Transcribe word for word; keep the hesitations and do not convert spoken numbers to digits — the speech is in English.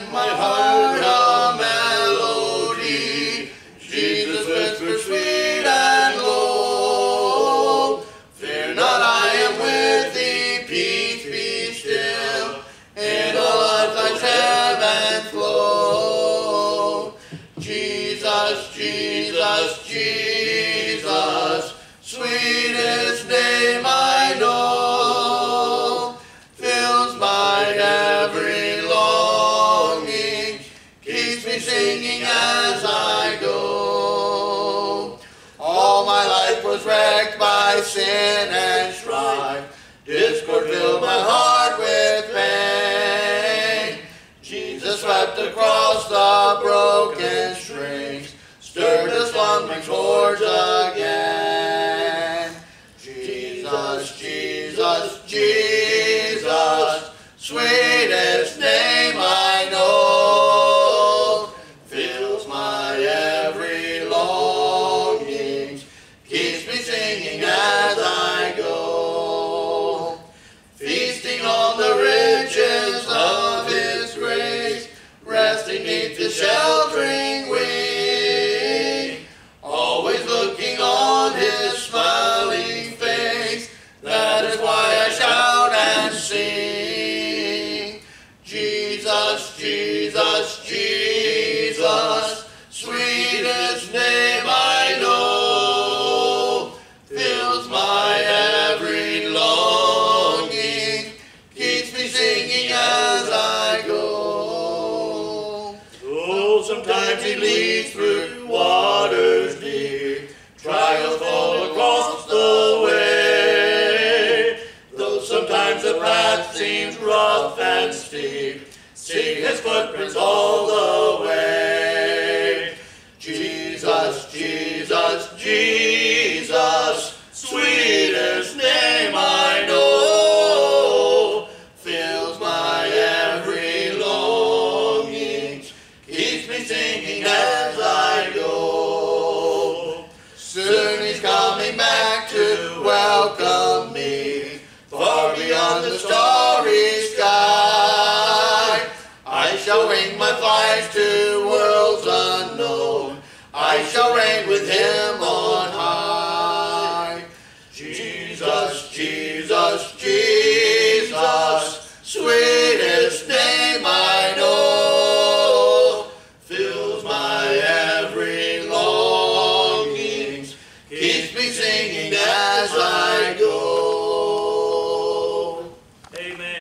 my heart a melody. Jesus whispers sweet and low, fear not, I am with thee, peace be still, in all of thy ebb and flow. Jesus, Jesus, Jesus, sweetest name I know, fills my every longing, keeps me singing as I go. All my life was wrecked by sin and strife, discord filled my heart with pain. Jesus swept across the broken strings, stirred the slumbering chords again. Jesus, Jesus, Jesus, sweetest name I know, fills my every longing, keeps me singing as I go. Feasting on the riches of His grace, resting neath His sheltering wing, always looking on His smiling face, that is why I shout and sing. Jesus, Jesus, Jesus, sweetest name I know, fills my every longing, keeps me singing as I go. Oh, sometimes He leads through waters deep, trials fall across the way. Though sometimes the path seems rough and steep, see His footprints all the way. Jesus, Jesus, Jesus, sweetest name I know, fills my every longing, keeps me singing as I go. Soon He's coming back to welcome me, far beyond the starry sky. I shall wing my flight to worlds unknown, I shall reign with Him on